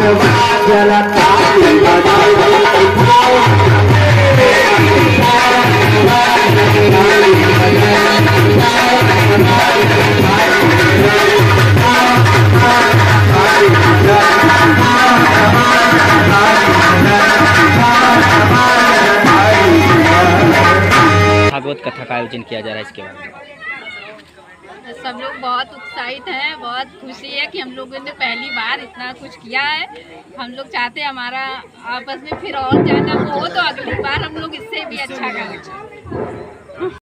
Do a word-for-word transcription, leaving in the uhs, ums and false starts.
भागवत कथा का आयोजन किया जा रहा है, इसके बारे में सब लोग बहुत उत्साहित हैं। बहुत खुशी है कि हम लोगों ने पहली बार इतना कुछ किया है। हम लोग चाहते हैं हमारा आपस में फिर और ज़्यादा वो हो तो अगली बार हम लोग इससे भी अच्छा करें।